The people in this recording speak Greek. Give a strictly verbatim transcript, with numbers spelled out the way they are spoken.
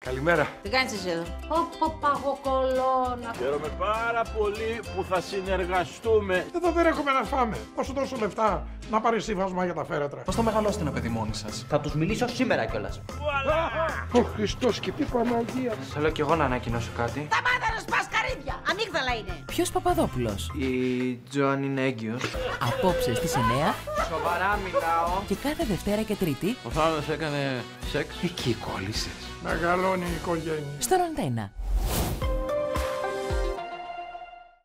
Καλημέρα. Τι κάνεις εσύ εδώ? Ωπω παγοκολώνα. Χαίρομαι πάρα πολύ που θα συνεργαστούμε. Εδώ δεν έχουμε να φάμε. Θα σου δώσω λεφτά να πάρεις σύμφασμα για τα φέρετρα. Πώς θα μεγαλώσετε ένα παιδί μόνοι σας? Θα τους μιλήσω σήμερα κιόλας. Ο Χριστός και τι Παναγία. Θέλω κι εγώ να ανακοινώσω κάτι. Σταμάτα να σπάς καρύδια! Αμύγδαλα είναι! Ποιος Παπαδόπουλος? Η Τζοάν είναι έγκυος. Απόψε στις εννιά Σοβαρά μιλάω. και κάθε Δευτέρα και Τρίτη Ο Θάνος έκανε σεξ. Εκεί κόλλησες. Μεγαλώνει η οικογένεια. στον Αντένα.